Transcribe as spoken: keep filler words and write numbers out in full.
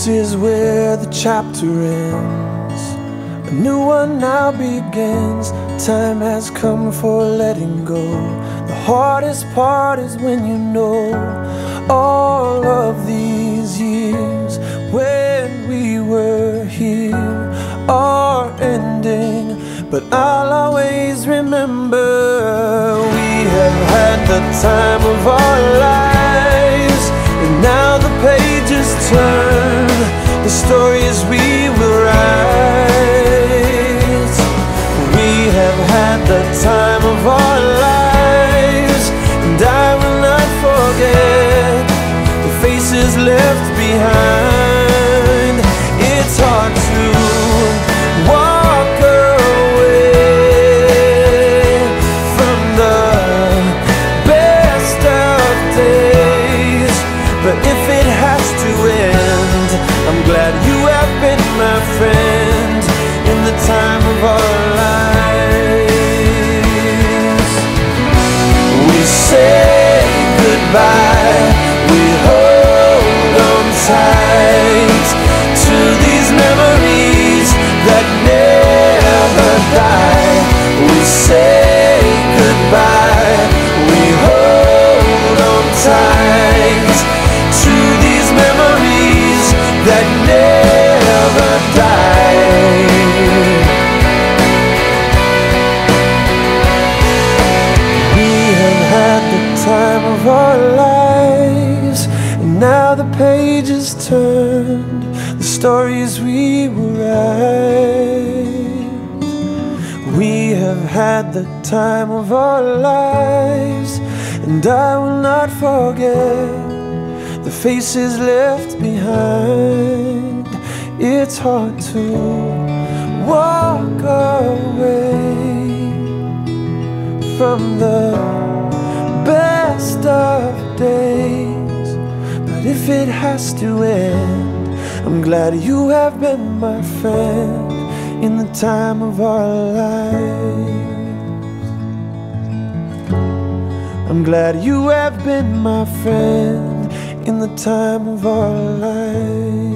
This is where the chapter ends. A new one now begins. Time has come for letting go. The hardest part is when you know all of these years when we were here are ending. But I'll always remember we have had the time of our lives, and now the pages turn, the stories we will write. We have had the time of our lives, and I will not forget the faces left behind. It's hard to walk away from the best of days, but if it has to end, I'm glad you have been my friend in the time of our lives. We say goodbye, we hold on tight to these memories that never die. We say goodbye, we hold on tight to these memories that never die. We have had the time of our lives, and now the pages turned, the stories we will write. We have had the time of our lives, and I will not forget the faces left behind. It's hard to walk away from the best of days, but if it has to end, I'm glad you have been my friend in the time of our lives. I'm glad you have been my friend in the time of our lives.